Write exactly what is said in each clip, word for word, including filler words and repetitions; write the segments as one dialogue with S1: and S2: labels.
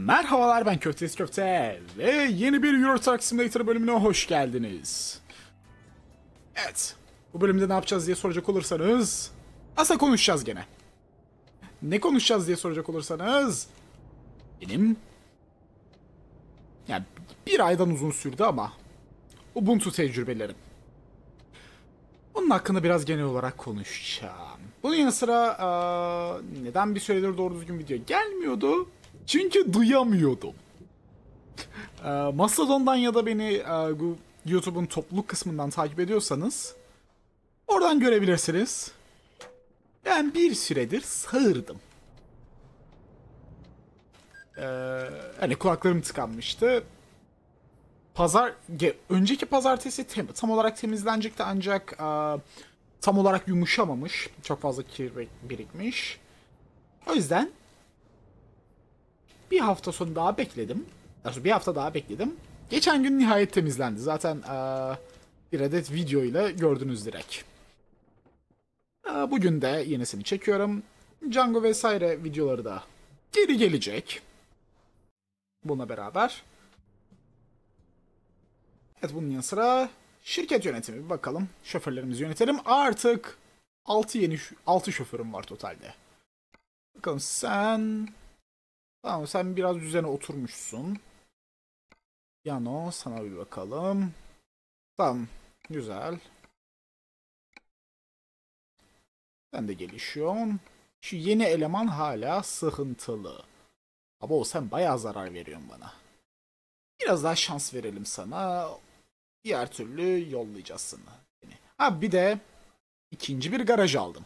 S1: Merhabalar, ben Köftesi Köfte ve yeni bir Euro Truck Simulator bölümüne hoş geldiniz. Evet, bu bölümde ne yapacağız diye soracak olursanız aslında konuşacağız gene. Ne konuşacağız diye soracak olursanız benim yani bir aydan uzun sürdü ama Ubuntu tecrübelerim. Bunun hakkında biraz genel olarak konuşacağım. Bunun yanı sıra aa, neden bir süredir doğru düzgün video gelmiyordu? Çünkü duyamıyordum. E, Mastodon'dan ya da beni e, bu YouTube'un topluluk kısmından takip ediyorsanız oradan görebilirsiniz. Ben bir süredir sağırdım. E, hani kulaklarım tıkanmıştı. Pazar, önceki pazartesi tem, tam olarak temizlenecekti ancak e, tam olarak yumuşamamış. Çok fazla kir birikmiş. O yüzden bir hafta sonu daha bekledim. Bir hafta daha bekledim. Geçen gün nihayet temizlendi. Zaten ee, bir adet video ile gördünüz direkt. E, bugün de yenisini çekiyorum. Django vesaire videoları da geri gelecek. Bununla beraber. Evet, bunun yanı sıra şirket yönetimi. Bir bakalım. Şoförlerimizi yönetelim. Artık altı yeni altı şoförüm var totalde. Bakalım sen... Tamam, sen biraz düzene oturmuşsun. Yano, sana bir bakalım. Tamam, güzel. Sen de gelişiyorsun. Şu yeni eleman hala sıkıntılı. Ama o sen bayağı zarar veriyorsun bana. Biraz daha şans verelim sana. Diğer türlü yollayacağız sana. Ha, bir de ikinci bir garaj aldım.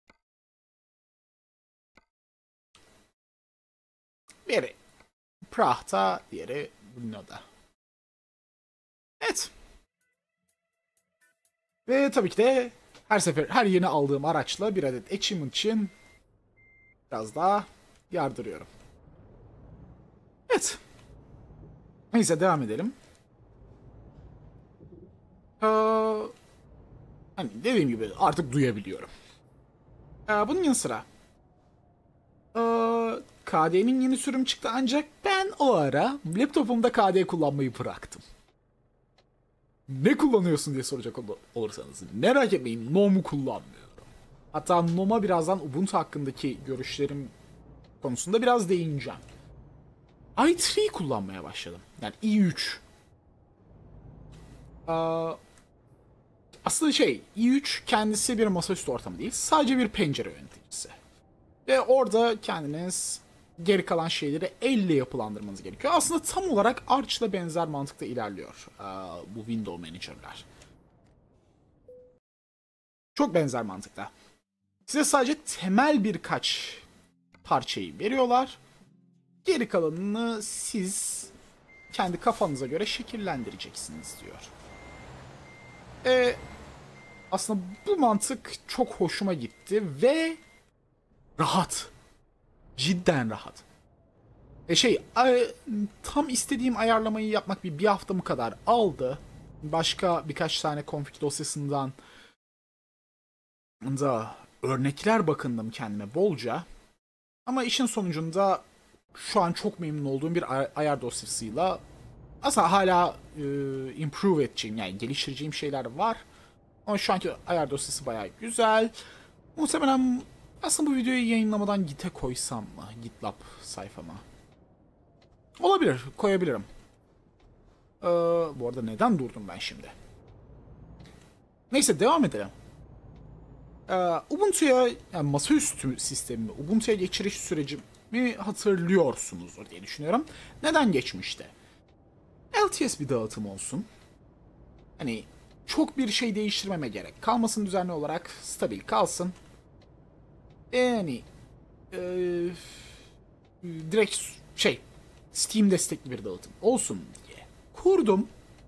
S1: Biri Prah'ta, diğeri Brno'da. Evet. Ve tabii ki de her sefer her yeni aldığım araçla bir adet achievement için biraz daha yardırıyorum. Evet. Neyse, devam edelim. Ee, hani dediğim gibi artık duyabiliyorum. Ee, bunun yanı sıra ee, K D'nin yeni sürüm çıktı ancak ben o ara laptopumda K D kullanmayı bıraktım. Ne kullanıyorsun diye soracak olursanız merak etmeyin, Nom'u kullanmıyorum. Hatta Nom'a birazdan Ubuntu hakkındaki görüşlerim konusunda biraz değineceğim. i üç kullanmaya başladım. Yani i üç. Ee, aslında şey, i üç kendisi bir masaüstü ortamı değil. Sadece bir pencere yöneticisi. Ve orada kendiniz geri kalan şeyleri elle yapılandırmanız gerekiyor. Aslında tam olarak Arch'la benzer mantıkta ilerliyor ee, bu Window Manager'lar. Çok benzer mantıkta. Size sadece temel birkaç parçayı veriyorlar. Geri kalanını siz kendi kafanıza göre şekillendireceksiniz diyor. Ee, aslında bu mantık çok hoşuma gitti ve rahat. Cidden rahat. E şey, tam istediğim ayarlamayı yapmak bir, bir haftamı kadar aldı. Başka birkaç tane config dosyasından da örnekler bakındım kendime bolca. Ama işin sonucunda şu an çok memnun olduğum bir ayar dosyasıyla aslında hala e, improve edeceğim, yani geliştireceğim şeyler var. Ama şu anki ayar dosyası bayağı güzel. Muhtemelen aslında bu videoyu yayınlamadan Git'e koysam mı? GitLab sayfama. Olabilir, koyabilirim. Ee, bu arada neden durdum ben şimdi? Neyse, devam edelim. Ee, Ubuntu'ya, yani masaüstü sistemimi, Ubuntu'ya geçiriş sürecimi hatırlıyorsunuzdur diye düşünüyorum. Neden geçmişti? L T S bir dağıtım olsun. Hani çok bir şey değiştirmeme gerek kalmasın, düzenli olarak stabil kalsın. Yani e, direkt şey, Steam destekli bir dağıtım olsun diye kurdum.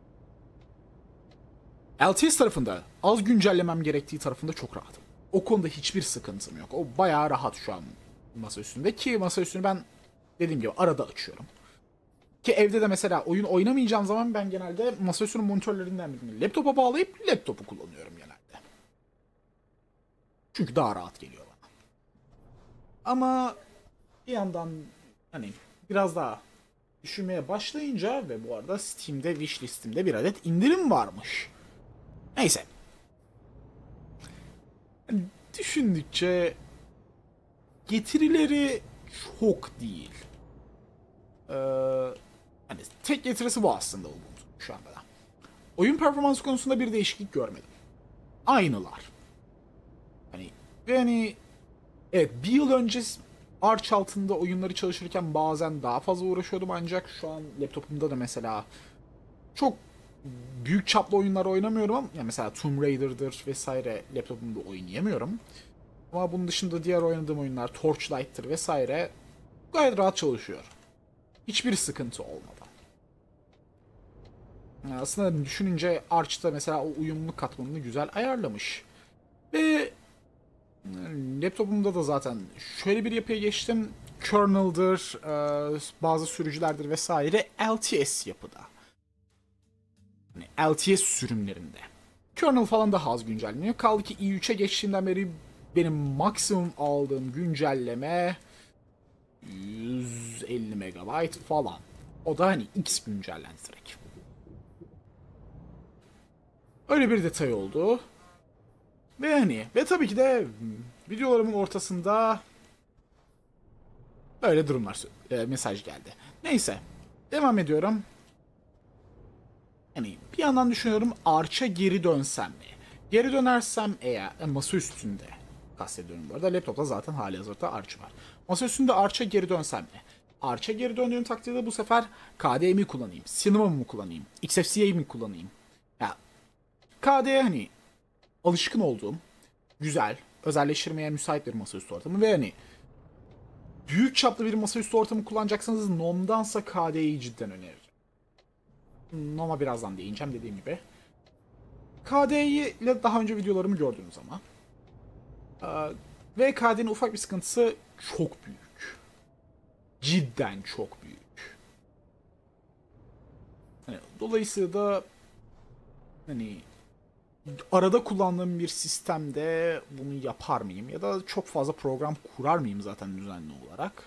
S1: L T S tarafında az güncellemem gerektiği tarafında çok rahatım. O konuda hiçbir sıkıntım yok. O bayağı rahat şu an masa üstünde, ki masa üstünü ben dediğim gibi arada açıyorum. Ki evde de mesela oyun oynamayacağım zaman ben genelde masaüstünün monitörlerinden birini laptopa bağlayıp laptopu kullanıyorum genelde. Çünkü daha rahat geliyor bana. Ama bir yandan hani biraz daha düşünmeye başlayınca ve bu arada Steam'de wishlist'imde bir adet indirim varmış. Neyse. Düşündükçe getirileri çok değil. Ee, hani tek getirisi bu aslında Ubuntu şu anda da. Oyun performansı konusunda bir değişiklik görmedim. Aynılar. Hani ve hani evet, bir yıl önce Arch altında oyunları çalışırken bazen daha fazla uğraşıyordum, ancak şu an laptopumda da mesela çok büyük çaplı oyunlar oynamıyorum ama yani mesela Tomb Raider'dır vesaire laptopumda oynayamıyorum. Ama bunun dışında diğer oynadığım oyunlar Torchlight'tır vesaire gayet rahat çalışıyor. Hiçbir sıkıntı olmadan. Yani aslında düşününce Arch'ta mesela o uyumluluk katmanını güzel ayarlamış. Ve laptopumda da zaten şöyle bir yapıya geçtim. Kernel'dır, bazı sürücülerdir vesaire L T S yapıda. Yani L T S sürümlerinde. Kernel falan daha az güncelleniyor. Kaldı ki i üçe geçtiğimden beri benim maksimum aldığım güncelleme yüz elli megabayt falan. O da hani X güncellendi direkt. Öyle bir detay oldu. Ve hani ve tabii ki de videolarımın ortasında öyle durumlar e, mesaj geldi. Neyse. Devam ediyorum. Hani bir yandan düşünüyorum, Arch'a geri dönsem mi? Geri dönersem eğer e, masa üstünde kastediyorum bu arada. Laptopta zaten hali hazırda Arch var. Masa üstünde Arch'a geri dönsem mi? Arch'a geri döndüğüm takdirde bu sefer K D E mi kullanayım? Cinema mı kullanayım? X F C A mi kullanayım? Ya K D E hani alışkın olduğum, güzel, özelleştirmeye müsait bir masaüstü ortamı ve hani büyük çaplı bir masaüstü ortamı kullanacaksanız N O M'dansa K D E'yi cidden öneririm. N O M''a birazdan değineceğim dediğim gibi. K D E ile daha önce videolarımı gördünüz ama. Ee, ve K D E'nin ufak bir sıkıntısı çok büyük. Cidden çok büyük. Yani, dolayısıyla da hani arada kullandığım bir sistemde bunu yapar mıyım? Ya da çok fazla program kurar mıyım zaten düzenli olarak?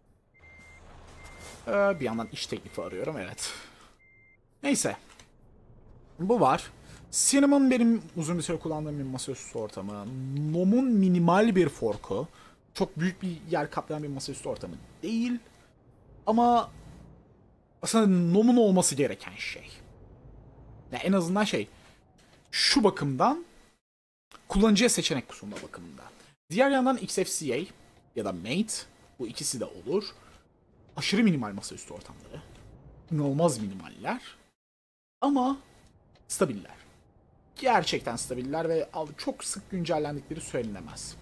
S1: Ee, bir yandan iş teklifi arıyorum, evet. Neyse. Bu var. Cinnamon benim uzun bir süre kullandığım bir masaüstü ortamı. N O M'un minimal bir forku. Çok büyük bir yer kaplayan bir masaüstü ortamı değil. Ama aslında N O M'un olması gereken şey. Yani en azından şey, şu bakımdan, kullanıcıya seçenek sunma bakımından. Diğer yandan X F C A ya da Mate, bu ikisi de olur. Aşırı minimal masaüstü ortamları. İnanılmaz minimaller. Ama stabiller. Gerçekten stabiller ve çok sık güncellendikleri söylenemez.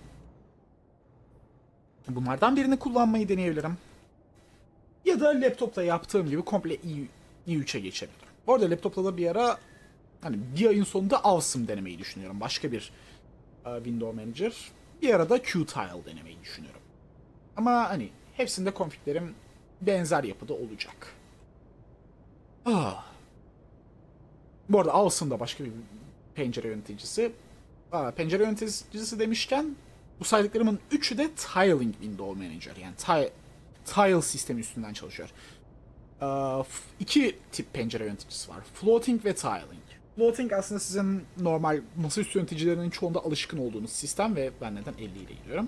S1: Bunlardan birini kullanmayı deneyebilirim. Ya da laptopta yaptığım gibi komple i üçe geçebilirim. Bu arada laptopta da bir ara hani bir ayın sonunda Awesome denemeyi düşünüyorum. Başka bir uh, Window Manager. Bir ara da Qtile denemeyi düşünüyorum. Ama hani hepsinde konfiglerim benzer yapıda olacak. Ah. Bu arada Awesome da başka bir pencere yöneticisi. Aa, pencere yöneticisi demişken bu saydıklarımın üçü de Tiling Window Manager. Yani tile, tile sistemi üstünden çalışıyor. Ee, iki tip pencere yöneticisi var. Floating ve Tiling. Floating aslında sizin normal masaüstü yöneticilerinin çoğunda alışkın olduğunuz sistem ve ben neden elli ile gidiyorum.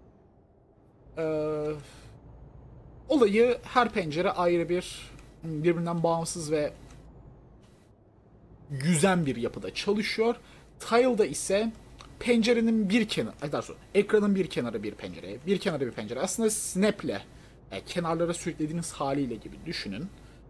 S1: Ee, olayı her pencere ayrı bir, birbirinden bağımsız ve yüzen bir yapıda çalışıyor. Tile'da ise pencerenin bir kenarı, daha sonra ekranın bir kenarı bir pencere, bir kenarı bir pencere. Aslında snap'le yani kenarlara sürüklediğiniz haliyle gibi düşünün.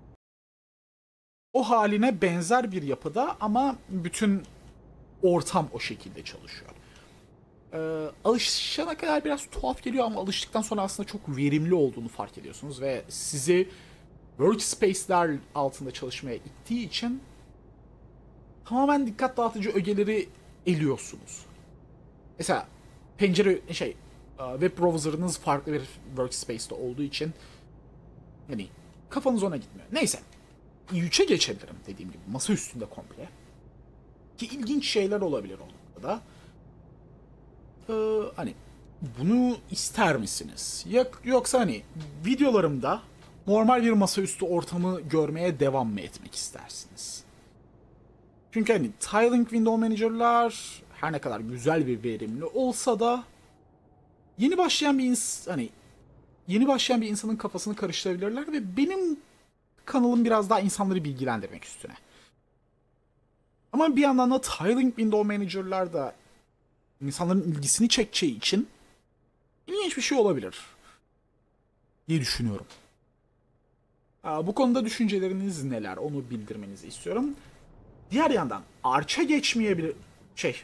S1: O haline benzer bir yapıda ama bütün ortam o şekilde çalışıyor. Ee, alışana kadar biraz tuhaf geliyor ama alıştıktan sonra aslında çok verimli olduğunu fark ediyorsunuz ve sizi workspace'ler altında çalışmaya ittiği için tamamen dikkat dağıtıcı ögeleri eliyorsunuz. Mesela pencere şey web browser'ınız farklı bir workspace'te olduğu için yani kafanız ona gitmiyor. Neyse. i üçe geçebilirim dediğim gibi. Masa üstünde komple. Ki ilginç şeyler olabilir o noktada. Ee, hani bunu ister misiniz? Yoksa hani videolarımda normal bir masaüstü ortamı görmeye devam mı etmek istersiniz? Çünkü hani Tiling Window Manager'lar her ne kadar güzel bir verimli olsa da yeni başlayan bir ins hani yeni başlayan bir insanın kafasını karıştırabilirler ve benim kanalım biraz daha insanları bilgilendirmek üstüne. Ama bir yandan da Tiling Window Manager'lar da insanların ilgisini çekeceği için ilginç bir şey olabilir diye düşünüyorum. Bu konuda düşünceleriniz neler onu bildirmenizi istiyorum. Diğer yandan Arch'a geçmeyebilir şey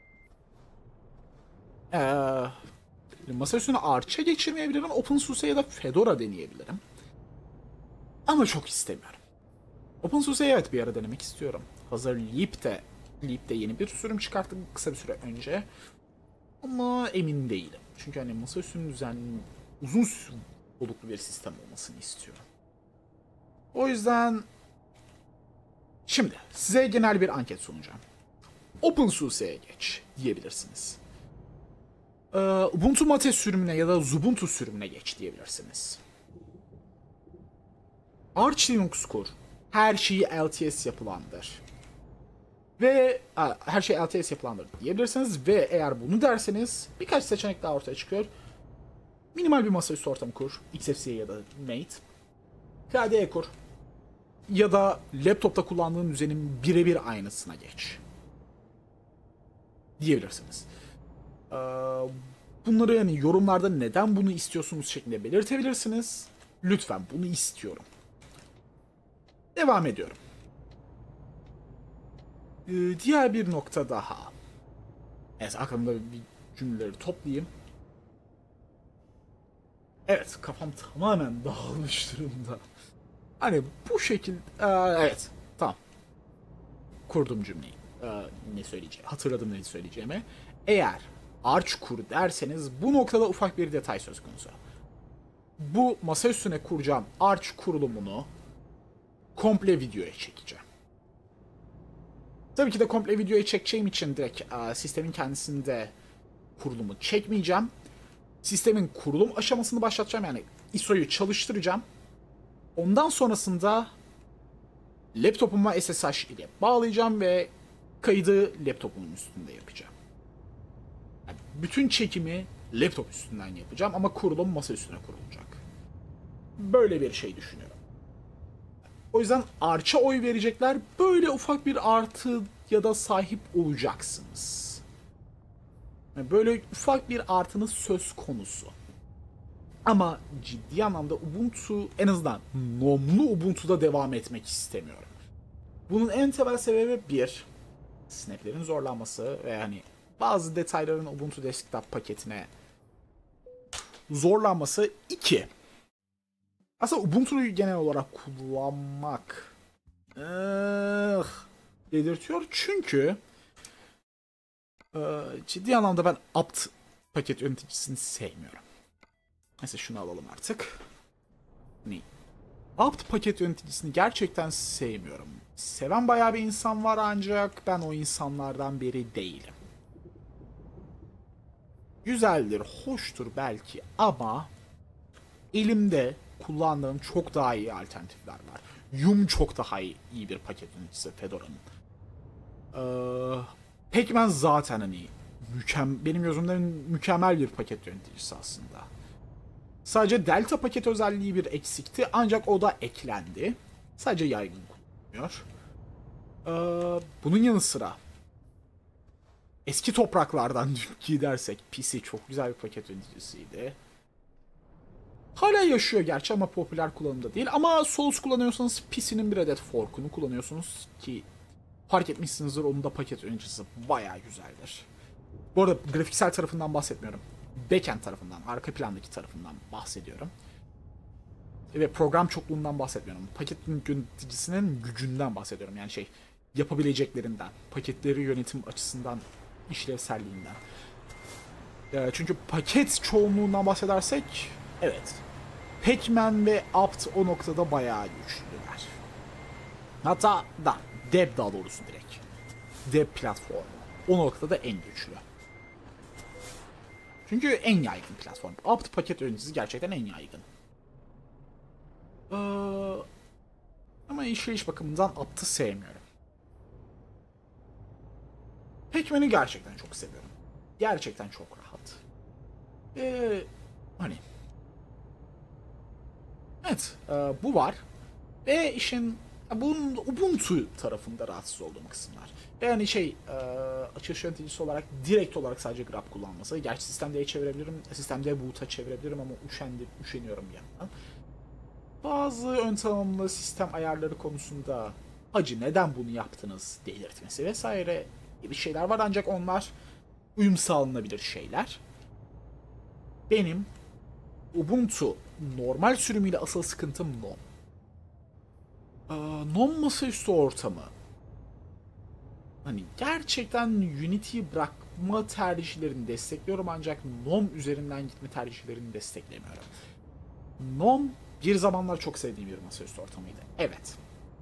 S1: ee, masa üstüne Arch'a geçirmeyebilirim. OpenSUSE ya da Fedora deneyebilirim. Ama çok istemiyorum. OpenSUSE'yi evet bir ara denemek istiyorum. Hazır Leap de, Leap de yeni bir sürüm çıkarttı kısa bir süre önce. Ama emin değilim. Çünkü hani masa üstünün düzenli uzun soluklu bir sistem olmasını istiyorum. O yüzden şimdi size genel bir anket sunacağım. OpenSUSE'ye geç diyebilirsiniz. Ee, Ubuntu Mate sürümüne ya da Ubuntu sürümüne geç diyebilirsiniz. Arch Linux kur. Her şeyi L T S yapılandır. Ve a, her şey L T S yapılandır diyebilirsiniz ve eğer bunu derseniz birkaç seçenek daha ortaya çıkıyor. Minimal bir masaüstü ortamı kur. X F C ya da Mate. K D E kur. Ya da laptopta kullandığın düzenin birebir aynısına geç. Diyebilirsiniz. Ee, bunları yani yorumlarda neden bunu istiyorsunuz şeklinde belirtebilirsiniz. Lütfen bunu istiyorum. Devam ediyorum. Ee, diğer bir nokta daha. Evet, aklımda bir cümleleri toplayayım. Evet, kafam tamamen dağılmış durumda. Hani bu şekilde... Ee, evet, tamam. Kurdum cümleyi. Ee, ne söyleyeceğim? Hatırladım ne söyleyeceğimi. Eğer Arch kur derseniz bu noktada ufak bir detay söz konusu. Bu masa üstüne kuracağım Arch kurulumunu komple videoya çekeceğim. Tabii ki de komple videoya çekeceğim için direkt uh, sistemin kendisinde kurulumu çekmeyeceğim. Sistemin kurulum aşamasını başlatacağım, yani I S O'yu çalıştıracağım. Ondan sonrasında laptopuma S S H ile bağlayacağım ve kaydı laptopumun üstünde yapacağım. Yani bütün çekimi laptop üstünden yapacağım ama kurulum masa üstüne kurulacak. Böyle bir şey düşünüyorum. O yüzden Arch'a oy verecekler, böyle ufak bir artı ya da sahip olacaksınız. Yani böyle ufak bir artınız söz konusu. Ama ciddi anlamda Ubuntu, en azından nomlu Ubuntu'da devam etmek istemiyorum. Bunun en temel sebebi bir, snaplerin zorlanması ve hani bazı detayların Ubuntu Desktop paketine zorlanması. İki, aslında Ubuntu'yu genel olarak kullanmak ıh, dedirtiyor çünkü ıı, ciddi anlamda ben apt paket yöneticisini sevmiyorum. Mesela şunu alalım artık. Ne? apt paket yöneticisini gerçekten sevmiyorum. Seven bayağı bir insan var ancak ben o insanlardan biri değilim. Güzeldir, hoştur belki ama elimde kullandığım çok daha iyi alternatifler var. Yum çok daha iyi, iyi bir paket yöneticisi Fedora'nın. Ee, Pacman zaten hani mükem benim gözümden mükemmel bir paket yöneticisi aslında. Sadece Delta paket özelliği bir eksikti ancak o da eklendi. Sadece yaygın kullanılıyor. Ee, bunun yanı sıra eski topraklardan gidersek P C çok güzel bir paket yöneticisiydi. Hala yaşıyor gerçi ama popüler kullanımda değil. Ama Solus kullanıyorsanız P C'nin bir adet fork'unu kullanıyorsunuz ki fark etmişsinizdir, onun da paket yöneticisi bayağı güzeldir. Bu arada grafiksel tarafından bahsetmiyorum. Backend tarafından, arka plandaki tarafından bahsediyorum. Ve program çokluğundan bahsetmiyorum. Paket yöneticisinin gücünden bahsediyorum. Yani şey, yapabileceklerinden, paketleri yönetim açısından, işlevselliğinden. Çünkü paket çoğunluğundan bahsedersek, evet, Pacman ve apt o noktada bayağı güçlüler. Hatta da, Deb daha doğrusu direkt. Deb platformu. O noktada en güçlü. Çünkü en yaygın platform. apt paket yöneticisi gerçekten en yaygın. Ee, ama işleyiş bakımından Apt'ı sevmiyorum. Pac-Man'i gerçekten çok seviyorum. Gerçekten çok rahat. Ee, hani evet, e, bu var. Ve işin bunun Ubuntu tarafında rahatsız olduğum kısımlar. Yani şey, e, açılış yöneticisi olarak direkt olarak sadece grab kullanması. Gerçi sistemde çevirebilirim, sistemde boot'a çevirebilirim ama üşendim, üşeniyorum bir yandan. Bazı ön tanımlı sistem ayarları konusunda hacı neden bunu yaptınız delirtmesi vesaire gibi şeyler var, ancak onlar uyum sağlanabilir şeyler. Benim Ubuntu normal sürümüyle asıl sıkıntım NOM. Ee, NOM masaüstü ortamı. Hani gerçekten Unity'yi bırakma tercihlerini destekliyorum, ancak NOM üzerinden gitme tercihlerini desteklemiyorum. NOM bir zamanlar çok sevdiğim bir masaüstü ortamıydı. Evet.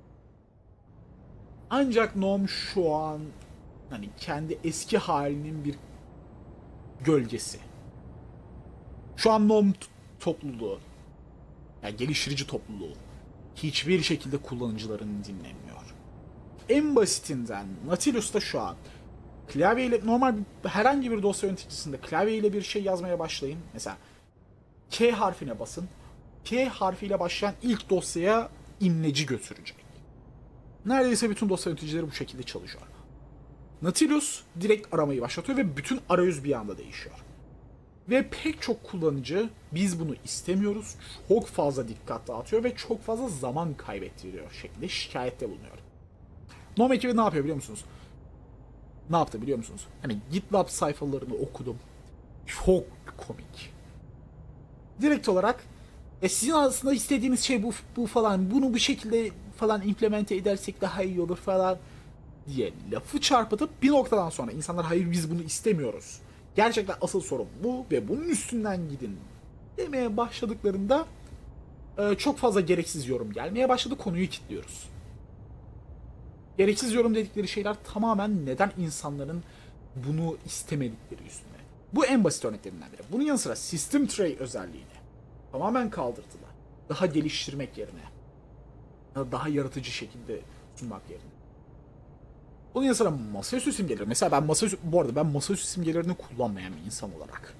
S1: Ancak NOM şu an hani kendi eski halinin bir gölgesi. Şu an NOM topluluğu, yani geliştirici topluluğu hiçbir şekilde kullanıcılarını dinlemiyor. En basitinden Nautilus'ta şu an klavyeyle normal herhangi bir dosya yöneticisinde klavyeyle bir şey yazmaya başlayın. Mesela K harfine basın. K harfiyle başlayan ilk dosyaya imleci götürecek. Neredeyse bütün dosya yöneticileri bu şekilde çalışıyor. Nautilus direkt aramayı başlatıyor ve bütün arayüz bir anda değişiyor. Ve pek çok kullanıcı biz bunu istemiyoruz, çok fazla dikkat dağıtıyor ve çok fazla zaman kaybettiriyor şeklinde şikayette bulunuyor. NOM ekibi ne yapıyor biliyor musunuz? Ne yaptı biliyor musunuz? Hani GitLab sayfalarını okudum. Çok komik. Direkt olarak e sizin aslında istediğiniz şey bu, bu falan, bunu bu şekilde falan implemente edersek daha iyi olur falan diye lafı çarpıtıp bir noktadan sonra insanlar hayır biz bunu istemiyoruz, gerçekten asıl sorun bu ve bunun üstünden gidin demeye başladıklarında e, çok fazla gereksiz yorum gelmeye başladı, konuyu kilitliyoruz. Gereksiz yorum dedikleri şeyler tamamen neden insanların bunu istemedikleri üstüne. Bu en basit örneklerinden biri. Bunun yanı sıra System Tray özelliğini tamamen kaldırdılar. Daha geliştirmek yerine, daha yaratıcı şekilde sunmak yerine. Bunun yanı sıra masaüstü simgeleri. Mesela ben masaüstü, bu arada ben masaüstü simgelerini kullanmayan bir insan olarak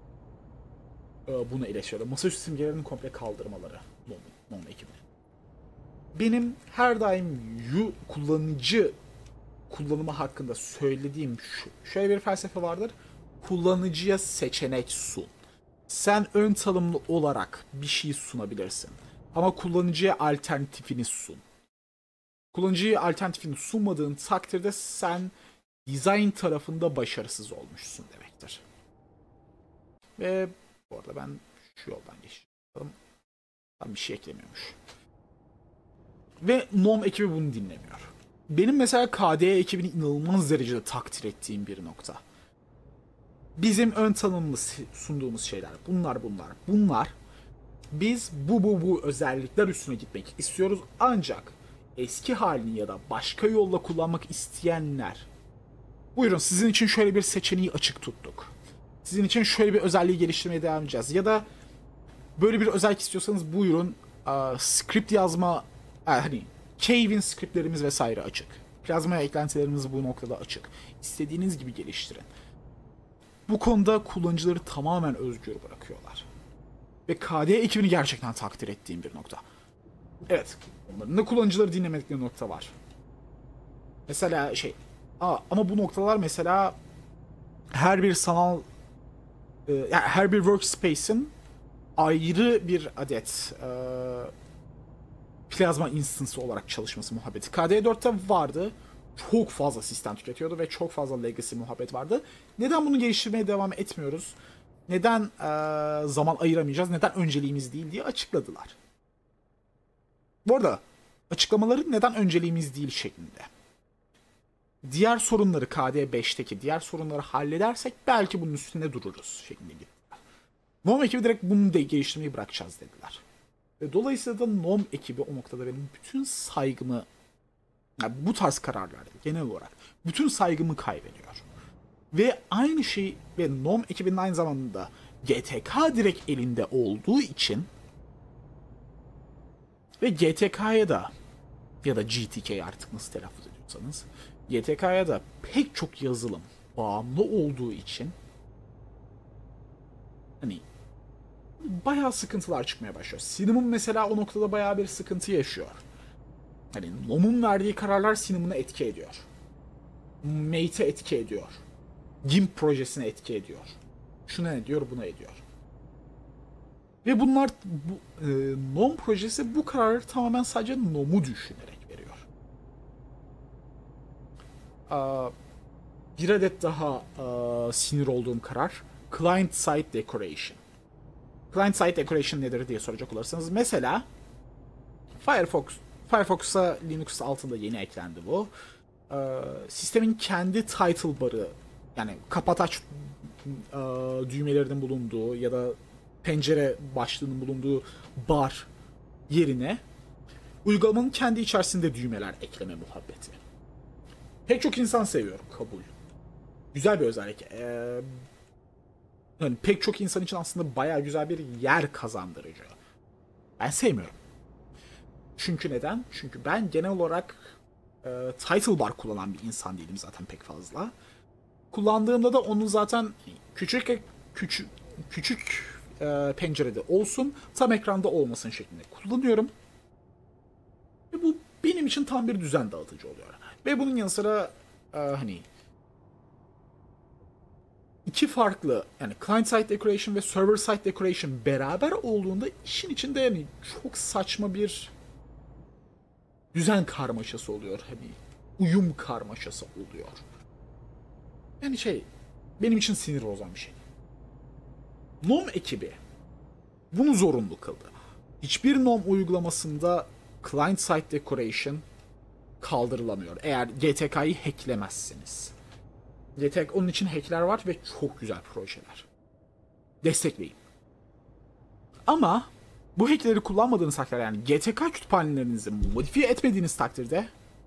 S1: bunu eleştiriyorum. Masaüstü simgelerinin komple kaldırmaları NOM ekibine. Benim her daim U kullanıcı kullanımı hakkında söylediğim şu. Şöyle bir felsefe vardır. Kullanıcıya seçenek sun. Sen ön tanımlı olarak bir şey sunabilirsin. Ama kullanıcıya alternatifini sun. Kullanıcıya alternatifini sunmadığın takdirde sen design tarafında başarısız olmuşsun demektir. Ve bu arada ben şu yoldan geçiyorum. Tam bir şey eklemiyormuş. Ve NOM ekibi bunu dinlemiyor. Benim mesela K D E ekibini inanılmaz derecede takdir ettiğim bir nokta. Bizim ön tanımlı sunduğumuz şeyler bunlar bunlar bunlar. Biz bu bu bu özellikler üstüne gitmek istiyoruz, ancak eski halini ya da başka yolla kullanmak isteyenler, buyurun sizin için şöyle bir seçeneği açık tuttuk. Sizin için şöyle bir özelliği geliştirmeye devam edeceğiz. Ya da böyle bir özellik istiyorsanız buyurun uh, script yazma, uh, hani Kevin scriptlerimiz vesaire açık. Plazmaya eklentilerimiz bu noktada açık. İstediğiniz gibi geliştirin. Bu konuda kullanıcıları tamamen özgür bırakıyorlar. Ve K D E ekibini gerçekten takdir ettiğim bir nokta. Evet, onların da kullanıcıları dinlemedikleri nokta var. Mesela şey, aa, ama bu noktalar mesela her bir sanal, e, yani her bir workspace'in ayrı bir adet e, plazma instance'ı olarak çalışması muhabbeti. K D E dörtte vardı. Çok fazla sistem tüketiyordu ve çok fazla legacy muhabbet vardı. Neden bunu geliştirmeye devam etmiyoruz? Neden e, zaman ayıramayacağız? Neden önceliğimiz değil diye açıkladılar. Bu arada açıklamaları neden önceliğimiz değil şeklinde. Diğer sorunları K D E beşteki diğer sorunları halledersek belki bunun üstünde dururuz şeklinde gittiler. NOM ekibi direkt bunu da geliştirmeyi bırakacağız dediler. Ve dolayısıyla da NOM ekibi o noktada benim bütün saygımı, yani bu tarz kararlarda genel olarak bütün saygımı kaybediyor. Ve aynı şey ve NOM ekibinin aynı zamanda G T K direkt elinde olduğu için Ve G T K'ya da ya da G T K artık nasıl telaffuz ediyorsanız G T K'ya da pek çok yazılım bağımlı olduğu için hani bayağı sıkıntılar çıkmaya başlıyor. Cinnamon mesela o noktada bayağı bir sıkıntı yaşıyor. Hani Nom'un verdiği kararlar Cinnamon'a etki ediyor. Mate'e etki ediyor. GIMP projesine etki ediyor. Şuna ediyor, buna ediyor. Ve bunlar bu, e, Nom projesi bu kararı tamamen sadece Nom'u düşünerek veriyor. Aa, bir adet daha aa, sinir olduğum karar Client Side Decoration. Client Side Decoration nedir diye soracak olursanız mesela Firefox Firefox'a Linux altında yeni eklendi bu. Ee, sistemin kendi title barı yani kapat aç e, düğmelerinin bulunduğu ya da pencere başlığının bulunduğu bar yerine uygulamanın kendi içerisinde düğmeler ekleme muhabbeti. Pek çok insan seviyor, kabul. Güzel bir özellik. Ee, yani pek çok insan için aslında bayağı güzel bir yer kazandırıcı. Ben sevmiyorum. Çünkü neden? Çünkü ben genel olarak e, title bar kullanan bir insan değilim zaten pek fazla. Kullandığımda da onu zaten küçük küçük küçük e, pencerede olsun, tam ekranda olmasın şeklinde kullanıyorum. Ve bu benim için tam bir düzen dağıtıcı oluyor. Ve bunun yanı sıra e, hani iki farklı yani client side decoration ve server side decoration beraber olduğunda işin içinde yani çok saçma bir düzen karmaşası oluyor. Hani uyum karmaşası oluyor. Yani şey benim için sinir bozan bir şey. Nom ekibi bunu zorunlu kıldı. Hiçbir Nom uygulamasında client side decoration kaldırılamıyor. Eğer G T K'yı hacklemezseniz. G T K onun için hackler var ve çok güzel projeler. Destekleyin. Ama bu hackleri kullanmadığınız takdirde yani G T K kütüphanelerinizi modifiye etmediğiniz takdirde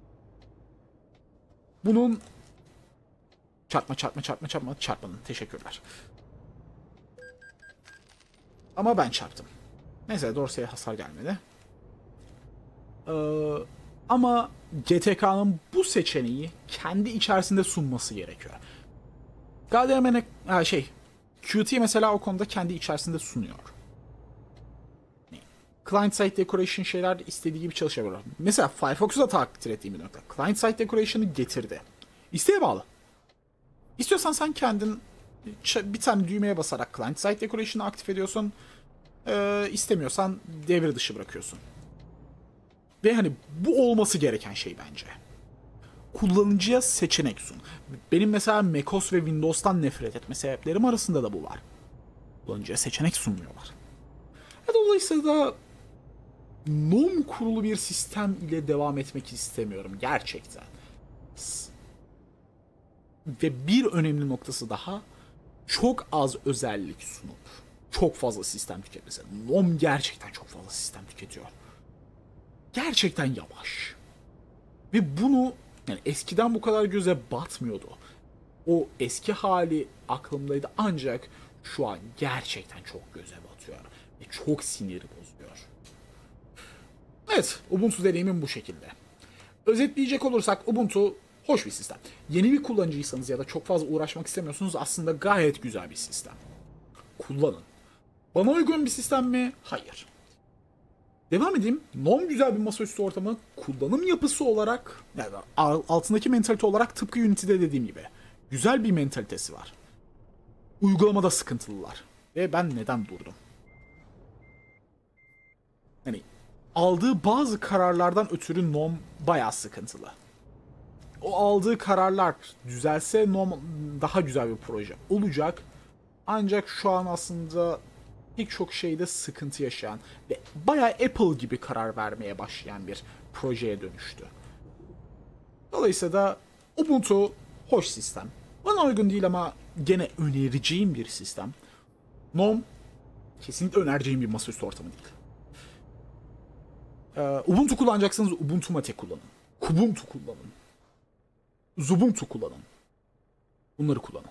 S1: bunun çarpma çarpma çarpma çarpma çarpmanın teşekkürler. Ama ben çarptım. Neyse Dorsey'e hasar gelmedi. Ee, ama G T K'nın bu seçeneği kendi içerisinde sunması gerekiyor. G D M N şey Qt mesela o konuda kendi içerisinde sunuyor. Client side decoration şeyler istediği gibi çalışabiliyor. Mesela Firefox'u da takdir ettiğim bir nokta. Client side decoration'ı getirdi. İsteğe bağlı. İstiyorsan sen kendin bir tane düğmeye basarak client side decoration'ı aktif ediyorsun. Ee, istemiyorsan devre dışı bırakıyorsun. Ve hani bu olması gereken şey bence. Kullanıcıya seçenek sun. Benim mesela macOS ve Windows'tan nefret etme sebeplerim arasında da bu var. Kullanıcıya seçenek sunmuyorlar. E dolayısıyla Nom kurulu bir sistem ile devam etmek istemiyorum gerçekten. Ve bir önemli noktası daha çok az özellik sunup çok fazla sistem tüketmesi. Nom gerçekten çok fazla sistem tüketiyor. Gerçekten yavaş. Ve bunu yani eskiden bu kadar göze batmıyordu. O eski hali aklımdaydı ancak şu an gerçekten çok göze batıyor. Ve çok sinir bozuyor. Evet, Ubuntu deneyimim bu şekilde. Özetleyecek olursak Ubuntu hoş bir sistem. Yeni bir kullanıcıysanız ya da çok fazla uğraşmak istemiyorsunuz aslında gayet güzel bir sistem. Kullanın. Bana uygun bir sistem mi? Hayır. Devam edeyim. Nom güzel bir masaüstü ortamı. Kullanım yapısı olarak yani altındaki mentalite olarak tıpkı Unity'de dediğim gibi. Güzel bir mentalitesi var. Uygulamada sıkıntılılar. Ve ben neden durdum? Yani aldığı bazı kararlardan ötürü Nom bayağı sıkıntılı. O aldığı kararlar düzelse Nom daha güzel bir proje olacak. Ancak şu an aslında pek çok şeyde sıkıntı yaşayan ve bayağı Apple gibi karar vermeye başlayan bir projeye dönüştü. Dolayısıyla da Ubuntu hoş sistem. Bana uygun değil ama gene önereceğim bir sistem. Nom kesinlikle önereceğim bir masaüstü ortamı değil. Ee, Ubuntu kullanacaksanız Ubuntu Mate kullanın. Kubuntu kullanın. Zubuntu kullanın. Bunları kullanın.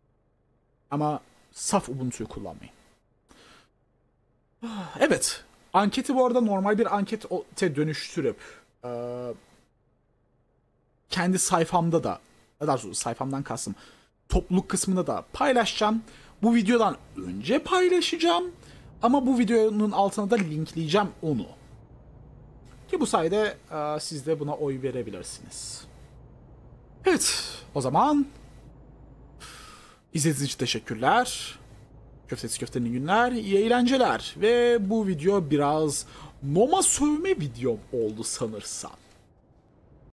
S1: Ama saf Ubuntu'yu kullanmayın. Evet. Anketi bu arada normal bir ankete dönüştürüp e, kendi sayfamda da, daha doğrusu sayfamdan kastım topluluk kısmında da paylaşacağım. Bu videodan önce paylaşacağım. Ama bu videonun altına da linkleyeceğim onu. Ki bu sayede e, siz de buna oy verebilirsiniz. Evet, o zaman izlediğiniz için teşekkürler. Köftesi köftenin günler, iyi eğlenceler. Ve bu video biraz Noma sövme videom oldu sanırsam.